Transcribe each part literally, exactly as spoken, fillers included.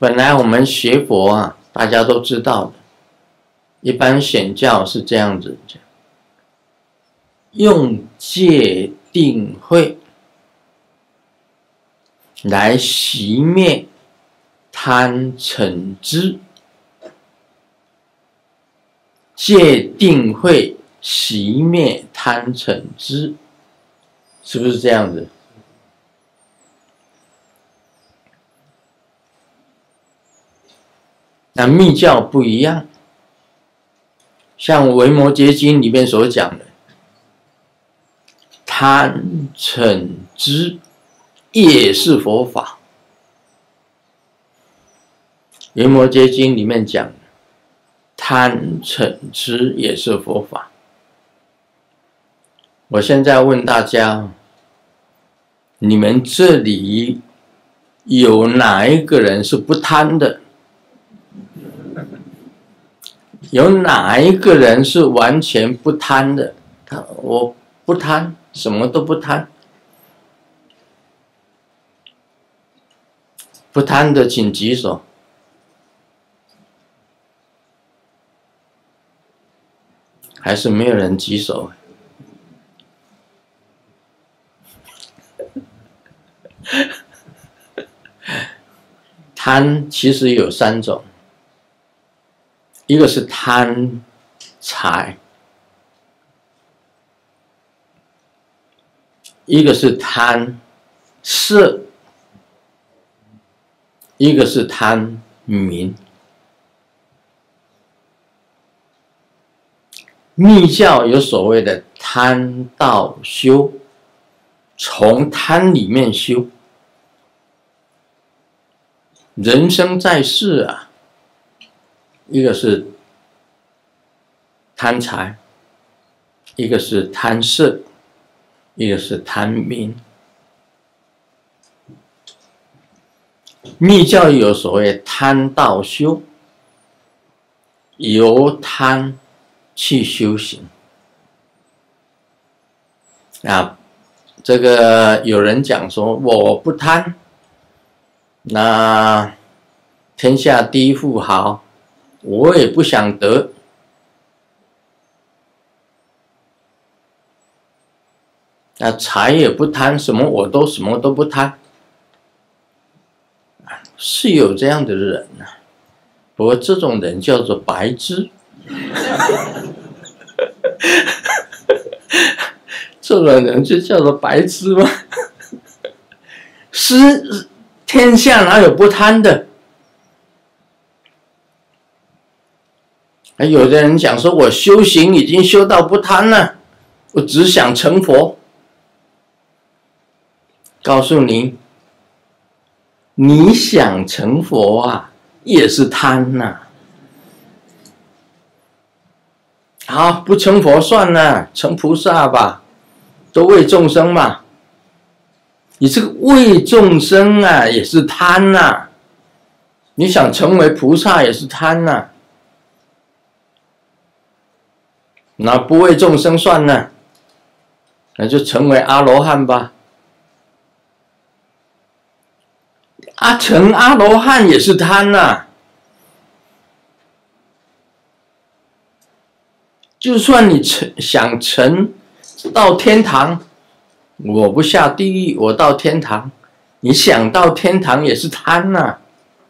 本来我们学佛啊，大家都知道的，一般显教是这样子讲，用戒定慧来熄灭贪嗔痴，戒定慧熄灭贪嗔痴，是不是这样子？那密教不一样，像《维摩诘经》里面所讲的，贪嗔痴也是佛法。《维摩诘经》里面讲，贪嗔痴也是佛法。我现在问大家，你们这里有哪一个人是不贪的？有哪一个人是完全不贪的？他我不贪，什么都不贪。不贪的请举手。还是没有人举手。贪其实有三种。一个是贪财，一个是贪色，一个是贪名。密教有所谓的贪道修，从贪里面修。人生在世啊，一个是贪财，一个是贪色，一个是贪名。密教有所谓贪道修，由贪去修行。啊，这个有人讲说我不贪，那天下第一富豪我也不想得，那财也不贪，什么我都什么都不贪，是有这样的人啊。不过这种人叫做白痴，这种人就叫做白痴吗？是天下哪有不贪的？有的人讲说，我修行已经修到不贪了，我只想成佛。告诉你，你想成佛啊，也是贪呐、啊。好，不成佛算了，成菩萨吧，都为众生嘛。你这个为众生啊，也是贪呐、啊。你想成为菩萨也是贪呐、啊。那不为众生算了，那就成为阿罗汉吧。啊，成阿罗汉也是贪呐、啊。就算你成想成到天堂，我不下地狱，我到天堂，你想到天堂也是贪呐、啊。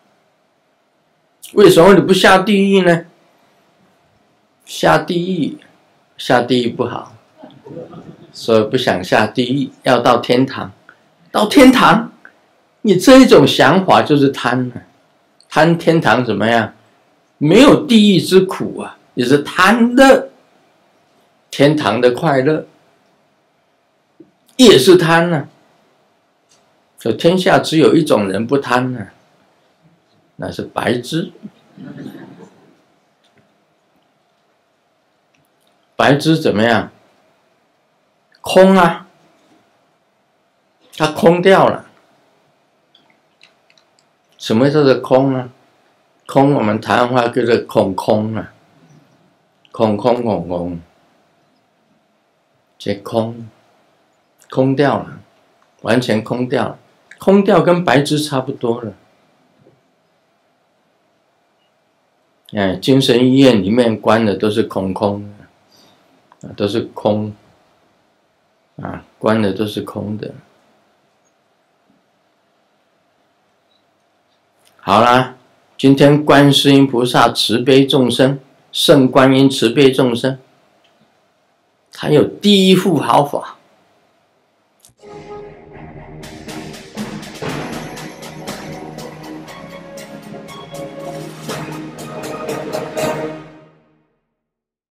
为什么你不下地狱呢？下地狱。下地狱不好，所以不想下地狱，要到天堂。到天堂，你这一种想法就是贪了。贪天堂怎么样？没有地狱之苦啊，也是贪乐。天堂的快乐也是贪呢、啊。所以天下只有一种人不贪呢、啊，那是白痴。白痴怎么样？空啊，它空掉了。什么叫做空啊？空我们台湾话叫做空空啊，空空空空，这空空掉了，完全空掉了，空掉跟白痴差不多了。 哎，精神医院里面关的都是空空的，都是空，啊，关的都是空的。好啦，今天观世音菩萨慈悲众生，圣观音慈悲众生，他有第一副好法。